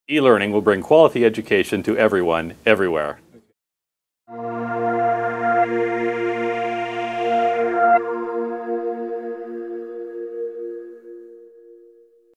E-learning will bring quality education to everyone, everywhere.